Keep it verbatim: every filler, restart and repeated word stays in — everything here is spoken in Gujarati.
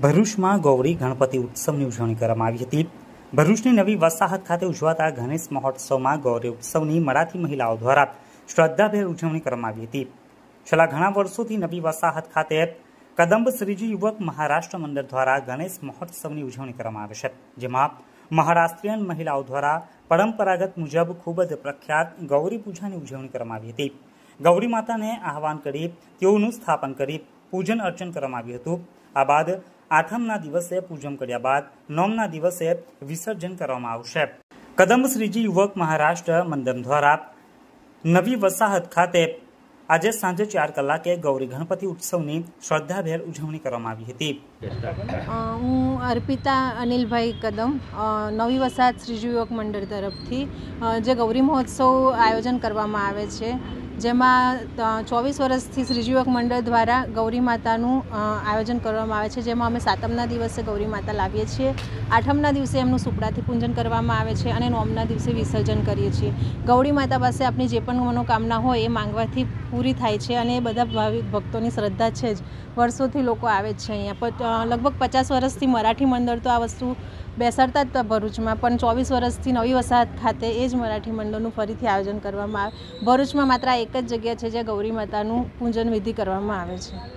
ભરૂચમાં ગૌરી ગણપતિ ઉત્સવની ઉજવણી કરવામાં આવી હતી। ભરૂચની નવી વસાહત ખાતે ઉજવાતા ગણેશ મહોત્સવમાં ગૌરી ઉત્સવની મરાઠી મહિલાઓ દ્વારા શ્રદ્ધાભેર ઉજવણી કરવામાં આવી હતી। છેલ્લા ઘણા વર્ષોથી નવી વસાહત ખાતે કદંબ શ્રીજી યુવક મહારાષ્ટ્ર મંડળ દ્વારા ગણેશ મહોત્સવની ઉજવણી કરવામાં આવે છે, જેમાં મહારાષ્ટ્રીયન મહિલાઓ દ્વારા પરંપરાગત મુજબ ખૂબ જ પ્રખ્યાત ગૌરી પૂજાની ઉજવણી કરવામાં આવી હતી। ગૌરી માતાને આહવાન કરી તેઓનું સ્થાપન કરી પૂજન અર્ચન કરવામાં આવ્યું હતું। આ બાદ આઠમના દિવસે પૂજન કર્યા બાદ નવમના દિવસે વિસર્જન કરવામાં આવશે। કદંબ શ્રીજી યુવક મહારાષ્ટ્ર મંડળ દ્વારા નવી વસાહત ખાતે આજે સાંજે ચાર કલાકે ગૌરી ગણપતિ ઉત્સવની શ્રદ્ધાભેર ઉજવણી કરવામાં આવી હતી। હું અર્પિતા અનિલભાઈ કદમ નવી વસાહત શ્રીજી યુવક મંડળ તરફથી જે ગૌરી મહોત્સવ આયોજન કરવામાં આવે છે, જેમાં ચોવીસ વર્ષથી શ્રીજી યુવક મંડળ દ્વારા ગૌરી માતાનું આયોજન કરવામાં આવે છે, જેમાં અમે સાતમના દિવસે ગૌરી માતા લાવીએ છીએ, આઠમના દિવસે એમનું સુપડાથી પૂજન કરવામાં આવે છે અને નોમના દિવસે વિસર્જન કરીએ છીએ। ગૌરી માતા પાસે આપણી જે પણ મનોકામના હોય એ માંગવાથી પૂરી થાય છે અને એ બધા ભાવિક ભક્તોની શ્રદ્ધા છે જ, વર્ષોથી લોકો આવે જ છે અહીંયા। લગભગ પચાસ વર્ષથી મરાઠી મંડળ તો આ વસ્તુ બેસાડતા જ હતા ભરૂચમાં, પણ ચોવીસ વર્ષથી નવી વસાહત ખાતે એ જ મરાઠી મંડળનું ફરીથી આયોજન કરવામાં આવે। ભરૂચમાં માત્ર એક જ જગ્યા છે જ્યાં ગૌરી માતાનું પૂજન વિધિ કરવામાં આવે છે।